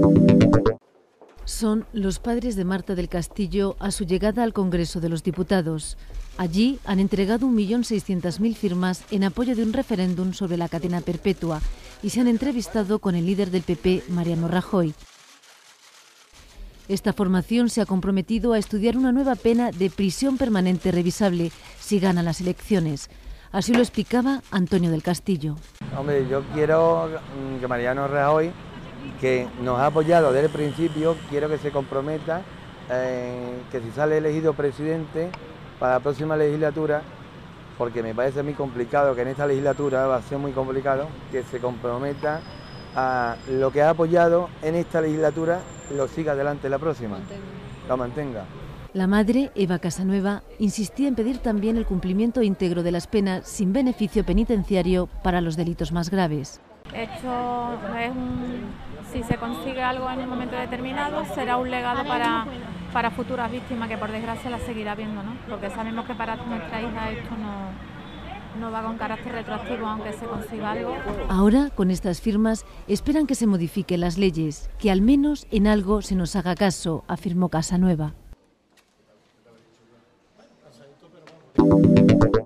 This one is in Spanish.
Son los padres de Marta del Castillo a su llegada al Congreso de los Diputados. Allí han entregado 1.600.000 firmas en apoyo de un referéndum sobre la cadena perpetua y se han entrevistado con el líder del PP, Mariano Rajoy. Esta formación se ha comprometido a estudiar una nueva pena de prisión permanente revisable si ganan las elecciones. Así lo explicaba Antonio del Castillo. Hombre, yo quiero que Mariano Rajoy, que nos ha apoyado desde el principio, quiero que se comprometa que si sale elegido presidente para la próxima legislatura, porque me parece muy complicado, que en esta legislatura va a ser muy complicado, que se comprometa a lo que ha apoyado en esta legislatura, lo siga adelante en la próxima, lo mantenga. La madre, Eva Casanueva, insistía en pedir también el cumplimiento íntegro de las penas sin beneficio penitenciario para los delitos más graves. Esto es si se consigue algo en un momento determinado, será un legado para futuras víctimas, que por desgracia las seguirá habiendo, ¿no? Porque sabemos que para nuestra hija esto no va con carácter retroactivo, aunque se consiga algo. Ahora, con estas firmas, esperan que se modifiquen las leyes, que al menos en algo se nos haga caso, afirmó Casanueva.